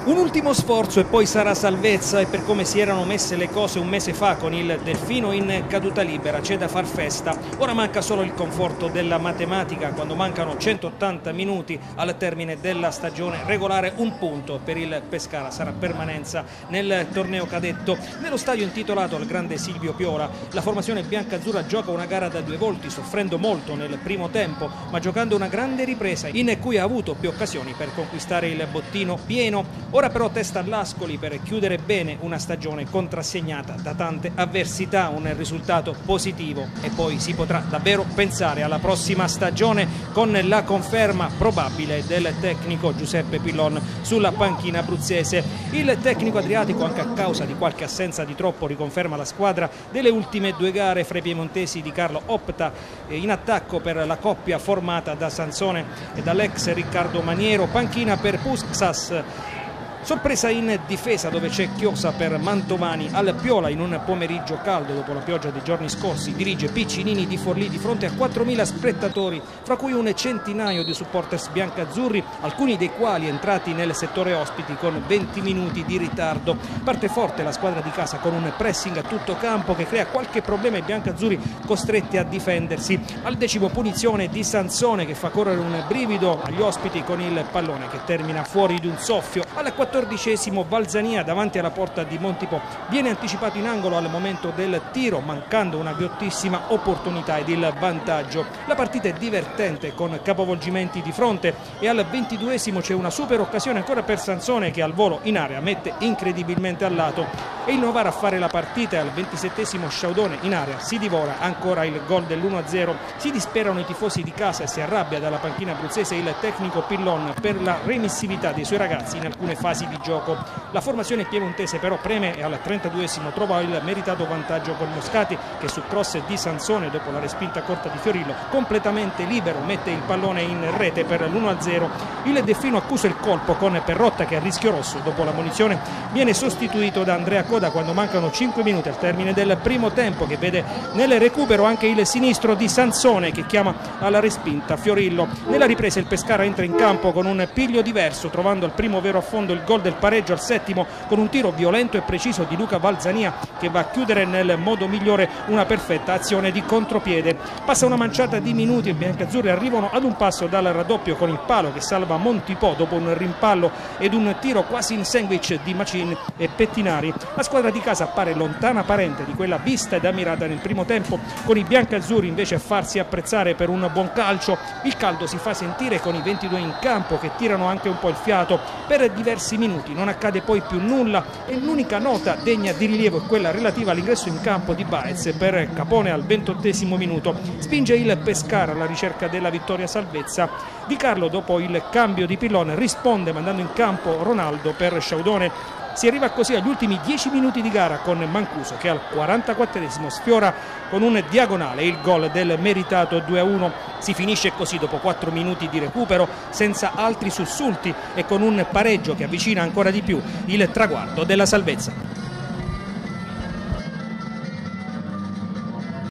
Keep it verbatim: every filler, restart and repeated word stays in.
Un ultimo sforzo e poi sarà salvezza, e per come si erano messe le cose un mese fa con il Delfino in caduta libera c'è da far festa. Ora manca solo il conforto della matematica quando mancano centottanta minuti al termine della stagione regolare. Un punto per il Pescara sarà permanenza nel torneo cadetto. Nello stadio intitolato al grande Silvio Piola la formazione biancazzurra gioca una gara da due volti, soffrendo molto nel primo tempo ma giocando una grande ripresa in cui ha avuto più occasioni per conquistare il bottino pieno. Ora però testa all'Ascoli per chiudere bene una stagione contrassegnata da tante avversità, un risultato positivo e poi si potrà davvero pensare alla prossima stagione con la conferma probabile del tecnico Giuseppe Pillon sulla panchina abruzzese. Il tecnico adriatico, anche a causa di qualche assenza di troppo, riconferma la squadra delle ultime due gare fra i piemontesi di Carlo. Opta in attacco per la coppia formata da Sansone e dall'ex Riccardo Maniero, panchina per Puskas. Sorpresa in difesa dove c'è Chiosa per Mantovani. Al Piola in un pomeriggio caldo dopo la pioggia dei giorni scorsi dirige Piccinini di Forlì di fronte a quattromila spettatori, fra cui un centinaio di supporters biancazzurri, alcuni dei quali entrati nel settore ospiti con venti minuti di ritardo. Parte forte la squadra di casa con un pressing a tutto campo che crea qualche problema ai biancazzurri costretti a difendersi. Al decimo punizione di Sansone che fa correre un brivido agli ospiti con il pallone che termina fuori di un soffio. Al quattordicesimo Valzania davanti alla porta di Montipo viene anticipato in angolo al momento del tiro, mancando una ghiottissima opportunità ed il vantaggio. La partita è divertente con capovolgimenti di fronte e al ventiduesimo c'è una super occasione ancora per Sansone che al volo in area mette incredibilmente al lato, e il Novara a fare la partita. E al ventisettesimo Sciaudone in area si divora ancora il gol dell'uno a zero. Si disperano i tifosi di casa e si arrabbia dalla panchina abruzzese il tecnico Pillon per la remissività dei suoi ragazzi in alcune fasi di gioco. La formazione piemontese però preme e al trentaduesimo trova il meritato vantaggio con Moscati che su cross di Sansone dopo la respinta corta di Fiorillo completamente libero mette il pallone in rete per l'uno a zero. Il Delfino accusa il colpo con Perrotta che a rischio rosso dopo la munizione viene sostituito da Andrea Coda quando mancano cinque minuti al termine del primo tempo, che vede nel recupero anche il sinistro di Sansone che chiama alla respinta Fiorillo. Nella ripresa il Pescara entra in campo con un piglio diverso, trovando al primo vero affondo il gol del pareggio al settimo con un tiro violento e preciso di Luca Valzania che va a chiudere nel modo migliore una perfetta azione di contropiede. Passa una manciata di minuti e i biancazzurri arrivano ad un passo dal raddoppio con il palo che salva Montipò dopo un rimpallo ed un tiro quasi in sandwich di Macin e Pettinari. La squadra di casa appare lontana parente di quella vista ed ammirata nel primo tempo, con i biancazzurri invece a farsi apprezzare per un buon calcio. Il caldo si fa sentire con i ventidue in campo che tirano anche un po' il fiato. Per diversi minuti non accade poi più nulla e l'unica nota degna di rilievo è quella relativa all'ingresso in campo di Baez per Capone al ventottesimo minuto. Spinge il Pescara alla ricerca della vittoria salvezza. Di Carlo dopo il cambio di Pillon risponde mandando in campo Ronaldo per Sciaudone. Si arriva così agli ultimi dieci minuti di gara con Mancuso che al quarantaquattresimo sfiora con un diagonale il gol del meritato due a uno. Si finisce così dopo quattro minuti di recupero senza altri sussulti e con un pareggio che avvicina ancora di più il traguardo della salvezza.